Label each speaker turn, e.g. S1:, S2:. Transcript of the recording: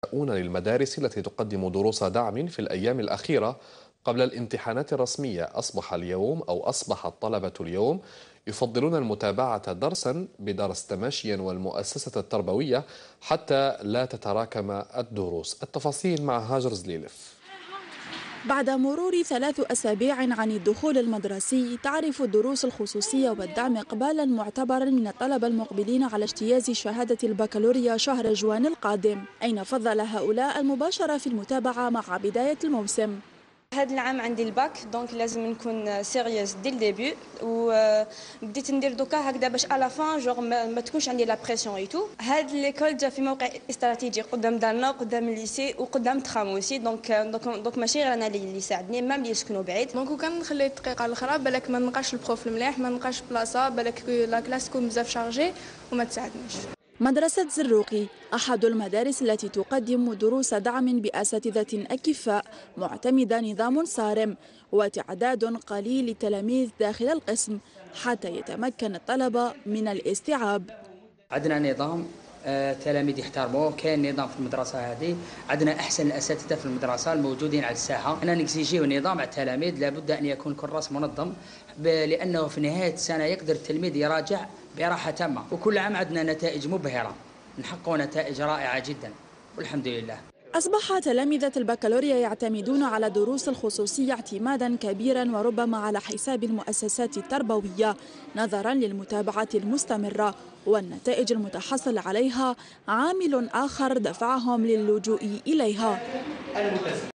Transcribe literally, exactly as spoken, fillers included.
S1: للمدارس التي تقدم دروس دعم في الأيام الأخيرة قبل الامتحانات الرسمية. أصبح اليوم أو أصبح الطلبة اليوم يفضلون المتابعة درسا بدرس تماشيا والمؤسسة التربوية حتى لا تتراكم الدروس. التفاصيل مع هاجر زليلف.
S2: بعد مرور ثلاث أسابيع عن الدخول المدرسي، تعرف الدروس الخصوصية والدعم إقبالا معتبرا من الطلبة المقبلين على اجتياز شهادة البكالوريا شهر جوان القادم، أين فضل هؤلاء المباشرة في المتابعة مع بداية الموسم.
S3: هذا العام عندي الباك، دونك لازم نكون سيريوس دي الديبي، وبديت ندير دوكا هكذا باش على فان جوغ ما تكونش عندي لا بريسيون اي تو. هاد ليكول جا في موقع استراتيجي قدام دارنا، قدام الليسي وقدام تخام اوسي، دونك دونك دونك ماشي غير انا اللي يساعدني، مام اللي يسكنوا بعيد.
S4: دونك كان نخلي الدقيقه الاخرى بالك ما نلقاش البروف المليح، ما نلقاش بلاصه، بالك لا كلاس تكون بزاف شارجي وما تساعدنيش.
S2: مدرسة زروقي أحد المدارس التي تقدم دروس دعم بأساتذة أكفاء، معتمدة نظام صارم وتعداد قليل للتلاميذ داخل القسم حتى يتمكن الطلبة من الاستيعاب.
S5: عندنا نظام التلاميذ يحترموه، كاين نظام في المدرسة هذه، عندنا أحسن الأساتذة في المدرسة الموجودين على الساحة. أنا نكزيجيو نظام على التلاميذ، لابد أن يكون كراس منظم، لأنه في نهاية السنة يقدر التلميذ يراجع براحة تامة، وكل عام عندنا نتائج مبهرة، نحقق نتائج رائعة جدا والحمد لله.
S2: أصبح تلامذة البكالوريا يعتمدون على دروس الخصوصية اعتمادا كبيرا وربما على حساب المؤسسات التربوية نظرا للمتابعة المستمرة، والنتائج المتحصل عليها عامل آخر دفعهم للجوء إليها.